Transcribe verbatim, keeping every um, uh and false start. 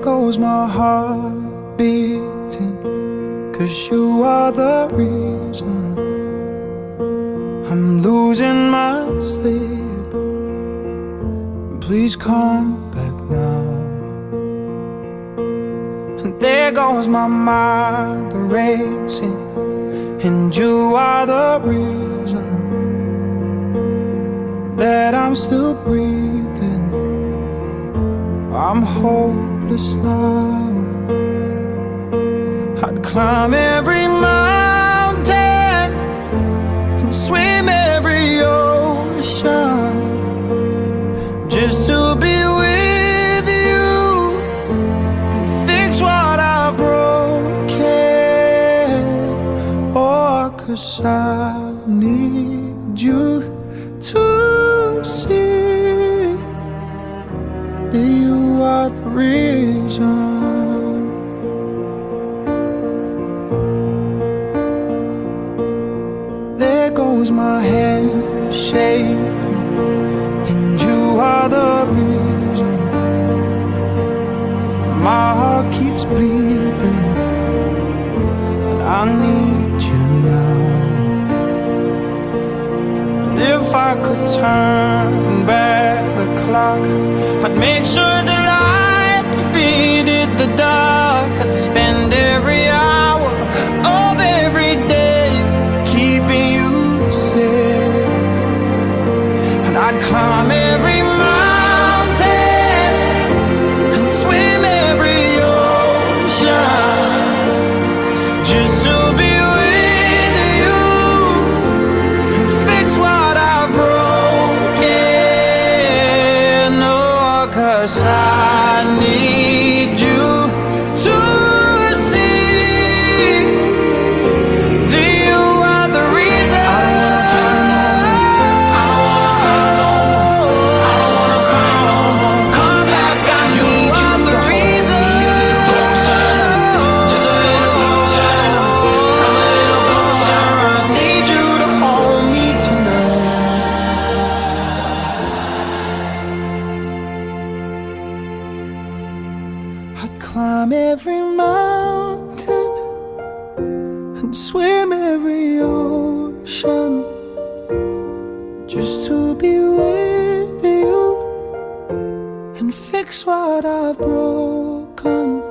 goes my heart beating, 'cause you are the reason I'm losing my sleep. Please come back now. And there goes my mind racing, and you are the reason that I'm still breathing. I'm hopeless now. I'd climb every mountain and swim every ocean just to be with you and fix what I've broken. Oh, 'cause I need you to see that you are the reason. There goes my hand shaking, and you are the reason my heart keeps bleeding, and I need you now. And if I could turn back the clock, I'd make sure the light defeated the dark. I'd spend every hour of every day keeping you safe, and I'd climb every mountain and swim every ocean just to be with you and fix what I've broken. Oh, 'cause I need you to see that you are the reason. I don't wanna fight no more. I don't wanna cry no more. I don't wanna cry no more. Come back, I need you. You are the reason. Just a little closer. Come a little closer. I need you to hold me tonight. I'd climb every mountain and swim every ocean just to be with you and fix what I've broken.